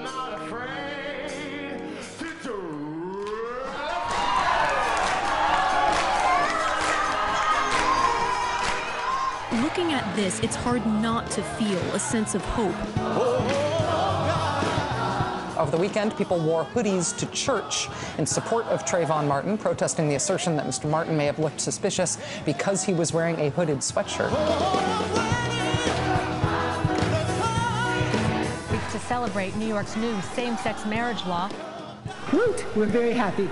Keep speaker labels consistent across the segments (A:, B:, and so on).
A: Looking at this, it's hard not to feel a sense of hope.
B: Over the weekend, people wore hoodies to church in support of Trayvon Martin, protesting the assertion that Mr. Martin may have looked suspicious because he was wearing a hooded sweatshirt.
C: To celebrate New York's new same-sex marriage law.
D: Woot! We're very happy.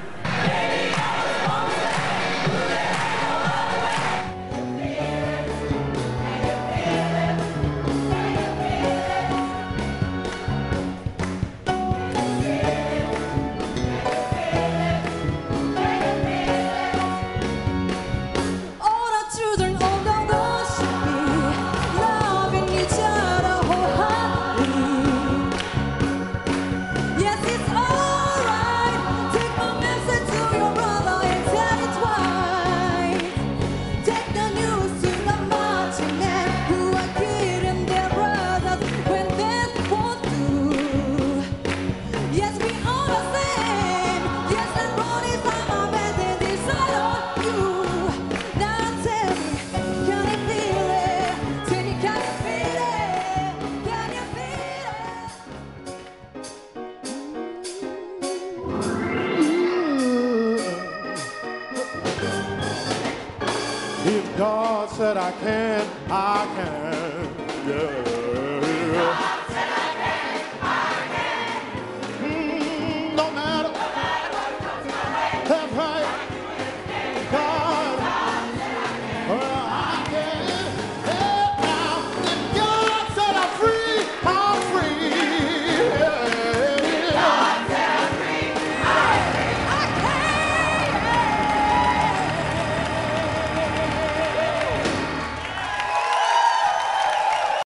E: If God said I can, yeah.